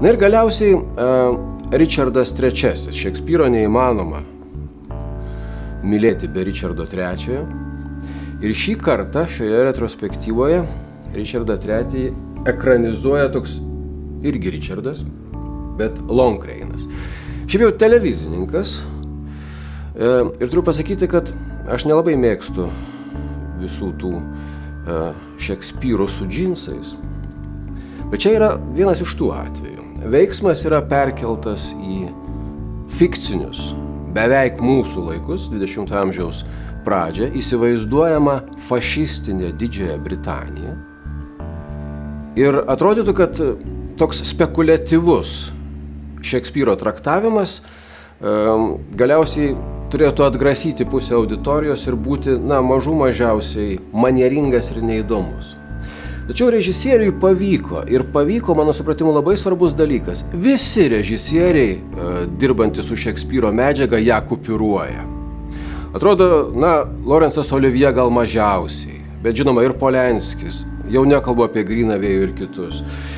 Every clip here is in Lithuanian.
Na ir galiausiai Ričardas III. Šekspyro neįmanoma mylėti be Ričardo III. Ir šį kartą šioje retrospektyvoje Ričardą III ekranizuoja toks irgi Ričardas, bet Longreinas. Šiaip jau televizininkas. Ir turiu pasakyti, kad aš nelabai mėgstu visų tų Šekspyrų su džinsais. Bet čia yra vienas iš tų atvejų. Veiksmas yra perkeltas į fikcinius, beveik mūsų laikus, 20 amžiaus pradžią, įsivaizduojama fašistinė Didžiąją Britaniją. Ir atrodytų, kad toks spekuliatyvus Šekspyro traktavimas galiausiai turėtų atgrasyti pusę auditorijos ir būti, mažų mažiausiai manieringas ir neįdomus. Tačiau režisieriui pavyko, ir pavyko, mano supratimu, labai svarbus dalykas. Visi režisieriai, dirbantys su Šekspyro medžiaga, ją kupiruoja. Atrodo, Lorenzas Olivier gal mažiausiai, bet žinoma ir Polenskis, jau nekalbu apie Gryną vėjų ir kitus.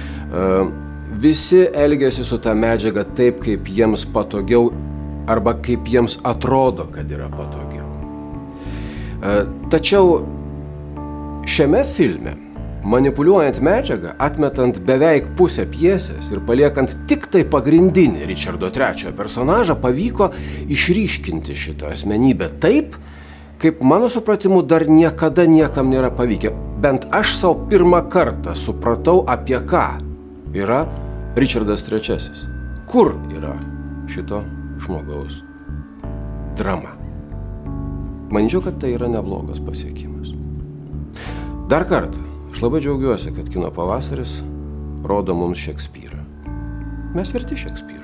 Visi elgiasi su ta medžiaga taip, kaip jiems patogiau, arba kaip jiems atrodo, kad yra patogiau. Tačiau šiame filme, manipuliuojant medžiagą, atmetant beveik pusę pjesės ir paliekant tik tai pagrindinį Ričardo III personažą, pavyko išryškinti šitą asmenybę taip, kaip mano supratimu dar niekada niekam nėra pavykę. Bent aš savo pirmą kartą supratau, apie ką yra Ričardas III. Kur yra šito žmogaus drama. Manyčiau, kad tai yra neblogas pasiekimas. Dar kartą, aš labai džiaugiuosi, kad kino pavasaris rodo mums Šekspyrą. Mes verti Šekspyro.